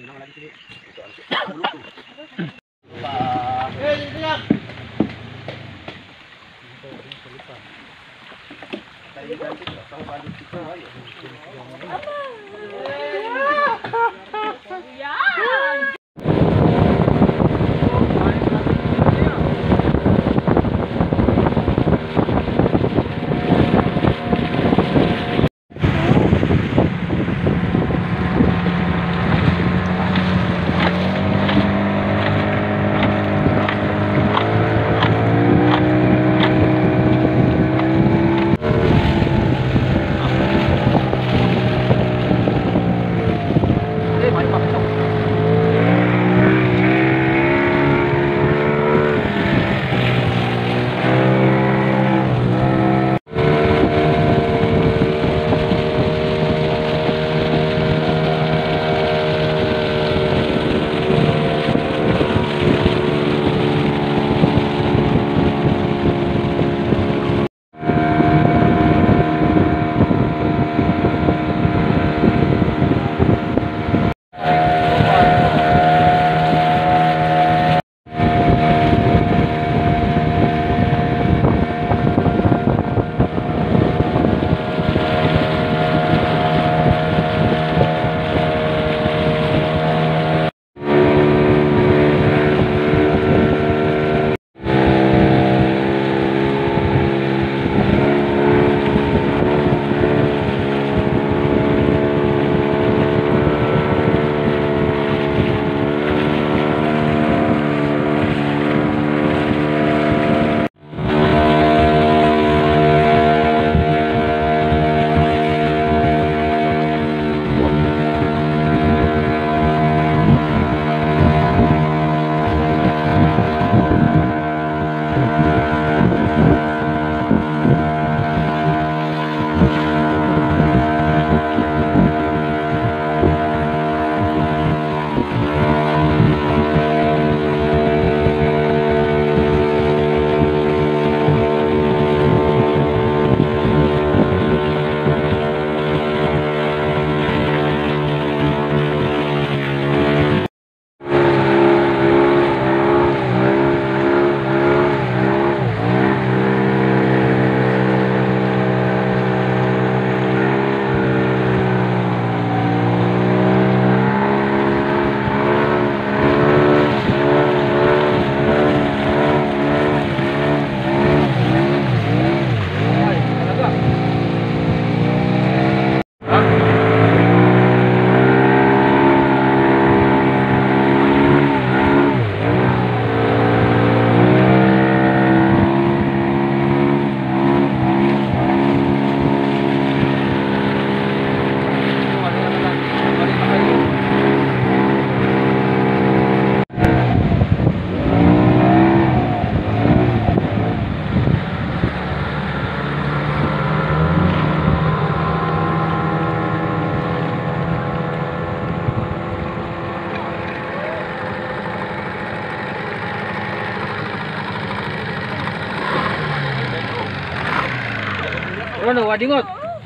Ano, wadingot?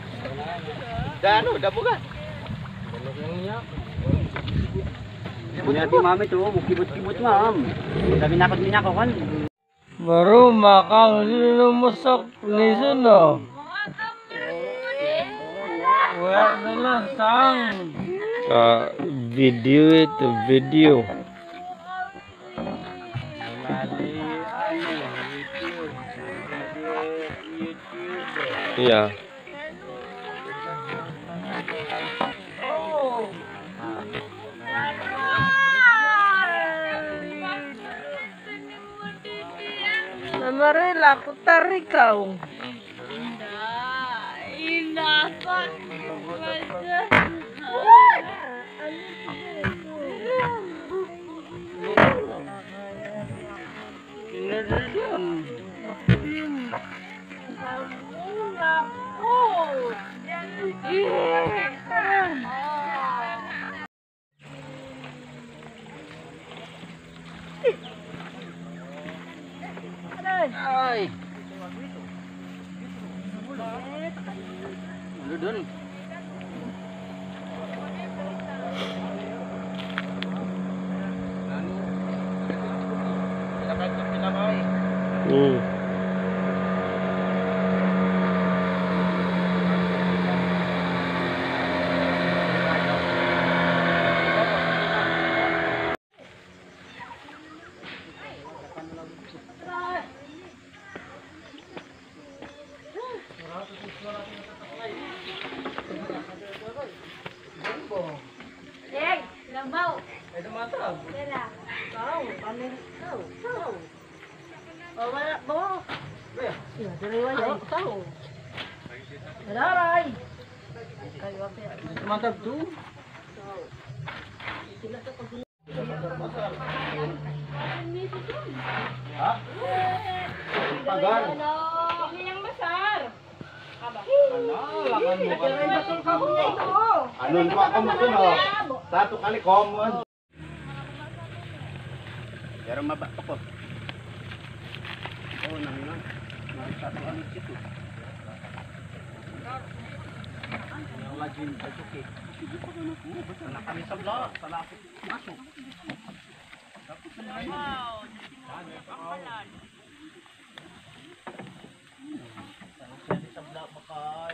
Dano, dabugan. Punya di mami tuh, kibut-kibut mam. Dami nakot kan. Baru makan lumusak ni suno. Wah, nalang sang. Video itu video. Iya. Amarela, aku tarik kau. Indah, Pak. Ay. Lu dun. Hmm. Dek, lambaw. Ay, tumatag. Dela. Tahu, kami tahu. Tahu. Oh, wala mo. Kuya, Iya, dalawa tahu. yan. Tahu. Dalaray. Kayo apa ya? Tumatag tu. Ha? Pagan. Ini yang besar. Lakan mo Ay, batul kamu niya ito. Anon pa ka mo dun, oh. Satu kali common. Pero mabata ko. Oh, nang nang. Satu kali situ. Yang lagi masuk ke. Anak kami sebelah, salah aku masuk. Wow. Sebelah pakai.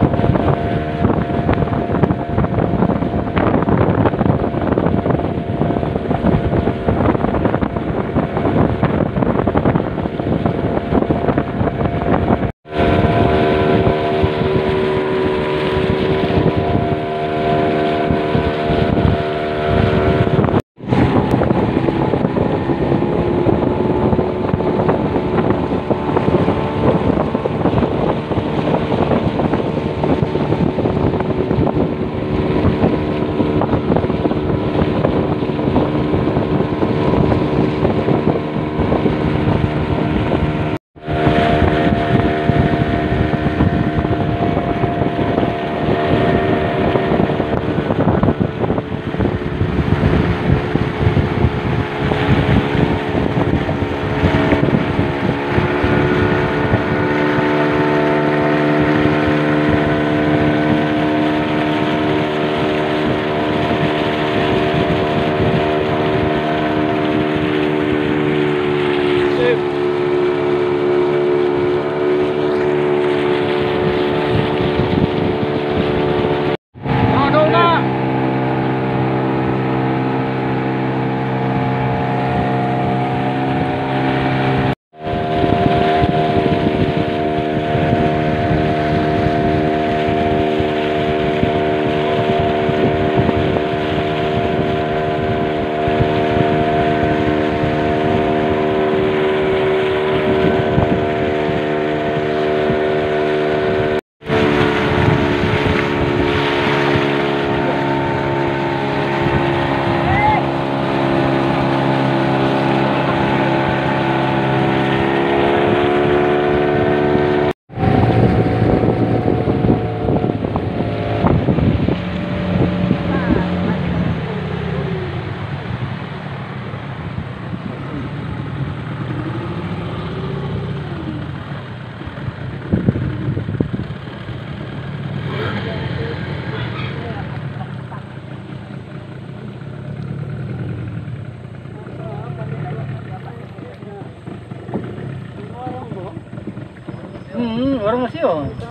Orang masih oh.